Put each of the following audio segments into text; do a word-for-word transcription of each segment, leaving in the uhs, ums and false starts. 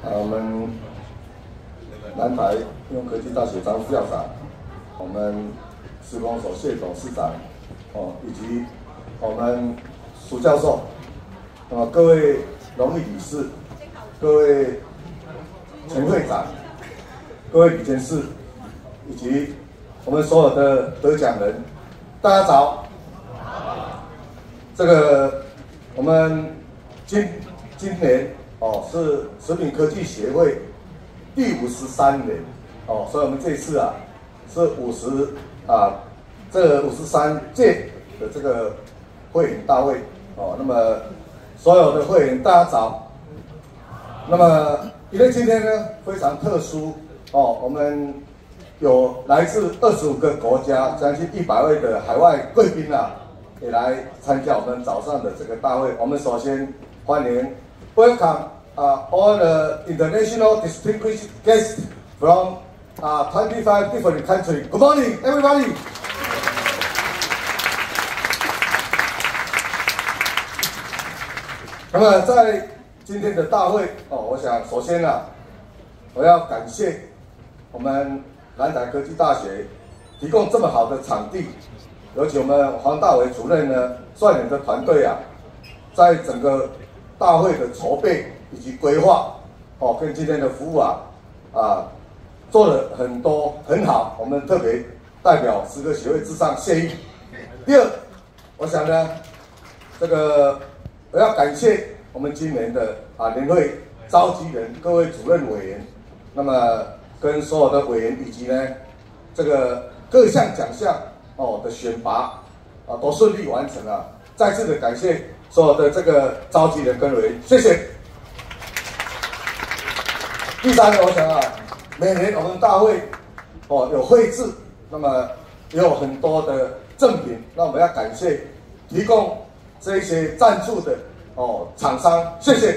啊，我们南台应用科技大学张副校长，我们施工所谢董事长，哦，以及我们苏教授，啊，各位荣誉理事，各位前会长，各位理监事，以及我们所有的得奖人，大家早。这个我们今今年哦是食品科技协会第五十三年哦，所以我们这次啊是五十啊这五十三届的这个会员大会哦。那么所有的会员大家早。那么因为今天呢非常特殊哦，我们有来自二十五个国家，将近一百位的海外贵宾啊。也来参加我们早上的这个大会。我们首先欢迎 ，welcome 啊、uh, all the international distinguished guests from 啊、uh, twenty-five different countries. Good morning, everybody. 那么在今天的大会哦，我想首先啊，我要感谢我们南台科技大学提供这么好的场地。尤其我们黄大伟主任呢，率领的团队啊，在整个大会的筹备以及规划，哦，跟今天的服务啊，啊，做了很多很好。我们特别代表食科协会致上谢意。第二，我想呢，这个我要感谢我们今年的啊年会召集人各位主任委员，那么跟所有的委员以及呢这个各项奖项。哦的选拔啊都顺利完成了，再次的感谢所有的这个召集人跟委员，谢谢。第三呢，我想啊，每年我们大会哦有会制，那么也有很多的赠品，那我们要感谢提供这一些赞助的哦厂商，谢谢。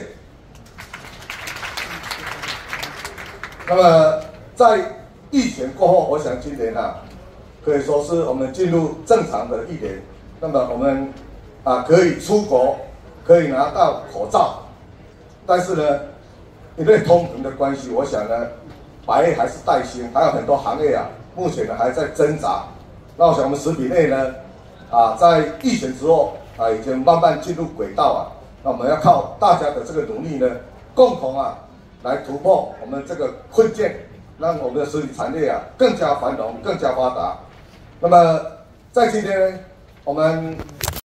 那么在疫情过后，我想今年啊。可以说是我们进入正常的一年，那么我们啊可以出国，可以拿到口罩，但是呢，因为通膨的关系，我想呢，百业还是待兴，还有很多行业啊，目前呢还在挣扎。那我想我们食品类呢，啊在疫情之后啊已经慢慢进入轨道啊，那我们要靠大家的这个努力呢，共同啊来突破我们这个困境，让我们的食品产业啊更加繁荣、更加发达。那么在今天呢，我们